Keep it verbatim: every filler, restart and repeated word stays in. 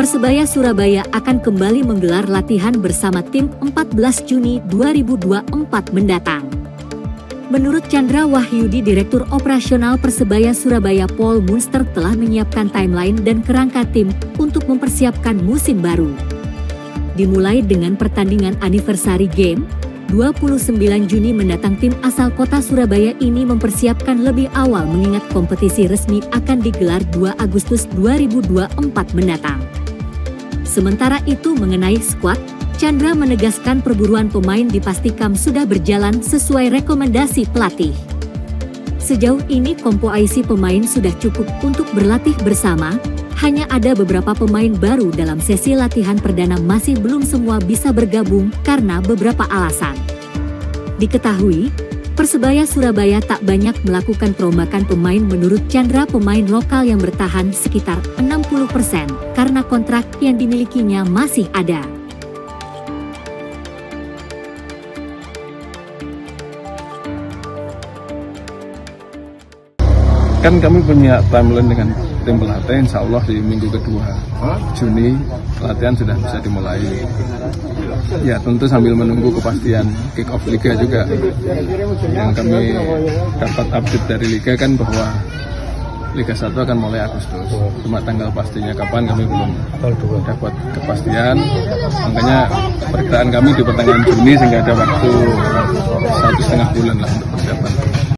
Persebaya Surabaya akan kembali menggelar latihan bersama tim empat belas Juni dua ribu dua puluh empat mendatang. Menurut Chandra Wahyudi, Direktur Operasional Persebaya Surabaya, Paul Munster telah menyiapkan timeline dan kerangka tim untuk mempersiapkan musim baru. Dimulai dengan pertandingan anniversary game, dua puluh sembilan Juni mendatang tim asal kota Surabaya ini mempersiapkan lebih awal mengingat kompetisi resmi akan digelar dua Agustus dua ribu dua puluh empat mendatang. Sementara itu mengenai skuad, Chandra menegaskan perburuan pemain dipastikan sudah berjalan sesuai rekomendasi pelatih. Sejauh ini komposisi pemain sudah cukup untuk berlatih bersama, hanya ada beberapa pemain baru dalam sesi latihan perdana masih belum semua bisa bergabung karena beberapa alasan. Diketahui, Persebaya Surabaya tak banyak melakukan perombakan pemain. Menurut Chandra, pemain lokal yang bertahan sekitar enam puluh persen karena kontrak yang dimilikinya masih ada. Kan kami punya timeline dengan tim pelatih, insya Allah di minggu kedua Juni latihan sudah bisa dimulai. Ya tentu sambil menunggu kepastian kick off Liga juga. Yang kami dapat update dari Liga kan bahwa Liga satu akan mulai Agustus. Cuma tanggal pastinya kapan kami belum dapat kepastian. Makanya perkiraan kami di pertengahan Juni sehingga ada waktu satu setengah bulan lah untuk persiapan.